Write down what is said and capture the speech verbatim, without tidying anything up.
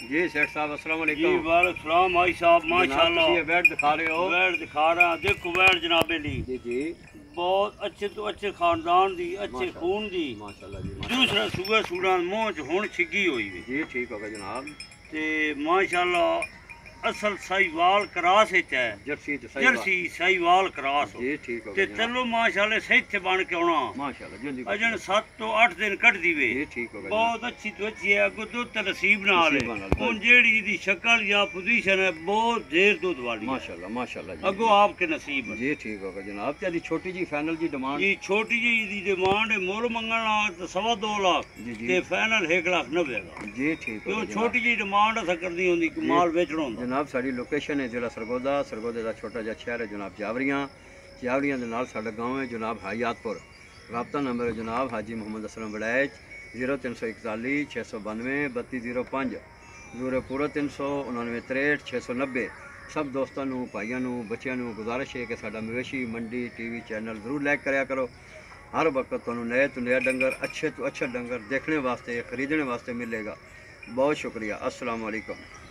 जी सेठ साहब अस्सलाम जी वालेकुम। वालेकुम सलाम भाई साहब माशाल्लाह। ये बैट दिखा रहे हो? बैठ दिखा रहा देखो बैठ जनाबे ली जी जी बहुत अच्छे तो अच्छे खानदान दी अच्छे माशाल्लाह खून दी माशाल्लाह जी माशाल्लाह। दूसरा सूबह सूड़ा मोह च हुण छिगी हुई वे जी ठीक होगा जनाब। ते माशाल्लाह असल साहिवाल क्रास विच है जर्सी तो सही जर्सी साहिवाल क्रास जी ठीक होगा ते जनाब। चलो माशाल्लाह सही थे बन के आना माशाल्लाह जल्दी अजन सत्त तो अठ दिन कट दीवे जी ठीक होगा बहुत अच्छी तो अच्छी है अगो दुध नसीब नाल नसीब नाल, है हुन जेड़ी दी शक्ल या पोजीशन है बहुत देर दूध वाली है। माशाल्लाह माशाल्लाह जी अगो आपके नसीब है। जी ठीक होगा जनाब। तेरी छोटी जी फाइनल जी डिमांड जी छोटी जी दी डिमांड है मोल मंगण लाख तो सवा दो लाख जी जी ते फाइनल एक लाख नब्बे का जी ठीक क्यों होगा जनाब। छोटी जी डिमांड असा करनी होंदी कि माल बेचना होंदा। जनाब साड़ी लोकेशन है जिला सरगोदा सरगोदे का छोटा जिहा शहर है जनाब जावरियां जावरियां दे नाल साडा गांव है जनाब हयातपुर। राबता नंबर है जनाब हाजी मोहम्मद असलम बड़ैच जीरो तीन सौ इकताली छः सौ बानवे बत्ती जीरो पाँच जूरे पूरा तीन सौ उन्नवे तिरठ छः सौ नब्बे। सब दोस्तों नू भाइयों नू बच्चों नू गुजारिश है कि साडा मवेशी मंडी टीवी चैनल जरूर लाइक कराया करो। हर वक्त तुहानू नए तो नया डंगर अच्छे तो अच्छा डंगर देखने वास्ते खरीदने वास्ते मिलेगा। बहुत शुक्रिया। अस्सलाम वालेकुम।